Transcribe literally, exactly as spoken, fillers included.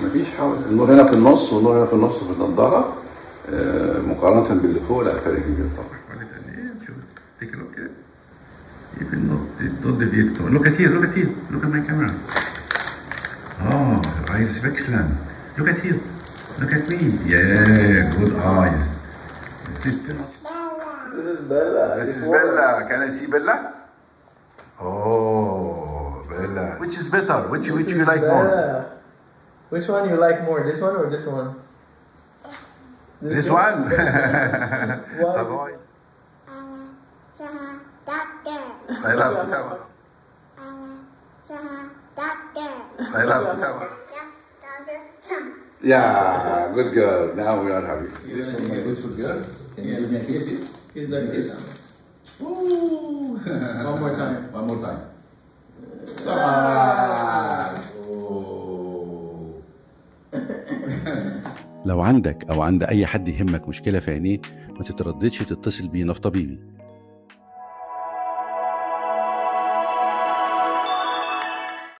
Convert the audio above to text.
مفيش حاجه. النور هنا في النص والنور هنا في النص في النضاره، آه مقارنه باللي فوق لا فرق كبير طبعا. Take a look at it. You can not, not deviate too. Look at here, look at here, look at my camera. Oh, eyes excellent. Look at here, look at me. Yeah, good eyes. This is This is Bella. This is Bella. Can I see Bella? Oh, Bella. Which is better? Which This which is you like Bella. more? Which one you like more? This one or this one? This, this one? Why? Why? Doctor. I love Osama. Doctor. I love Osama. Doctor. Yeah, good girl. Now we are happy. You're my beautiful girl. Can you give me a kiss? He's like this. Ooh. One more time. One more time. Ah. لو عندك أو عند أي حد يهمك مشكلة في عينيه ما تترددش تتصل بينا في طبيبي.